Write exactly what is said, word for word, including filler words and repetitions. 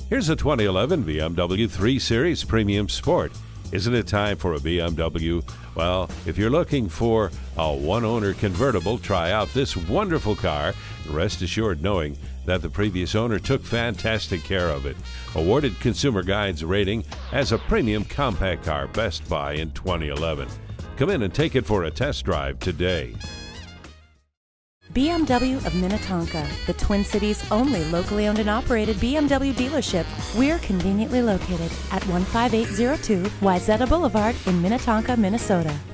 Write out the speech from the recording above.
Here's a twenty eleven B M W three series Premium Sport. Isn't it time for a B M W? Well, if you're looking for a one-owner convertible, try out this wonderful car and rest assured knowing that the previous owner took fantastic care of it. Awarded Consumer Guide's rating as a premium compact car, Best Buy in twenty eleven. Come in and take it for a test drive today. B M W of Minnetonka, the Twin Cities' only locally owned and operated B M W dealership. We're conveniently located at one five eight zero two Wayzata Boulevard in Minnetonka, Minnesota.